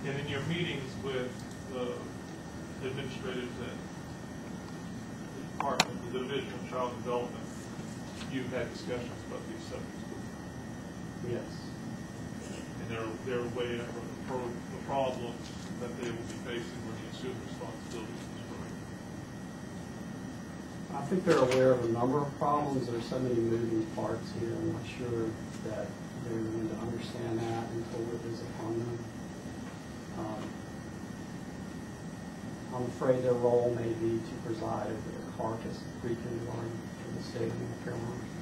And in your meetings with the administrators at the department, the Division of Child Development, you've had discussions about these subjects with them. Yes. And they're aware of the problems that they will be facing when they assume responsibility for this program. I think they're aware of a number of problems. There's so many moving parts here. I'm not sure that they're going to understand that until it is upon them. I'm afraid their role may be to preside over the carcass of pre-kindergarten for the state of North Carolina.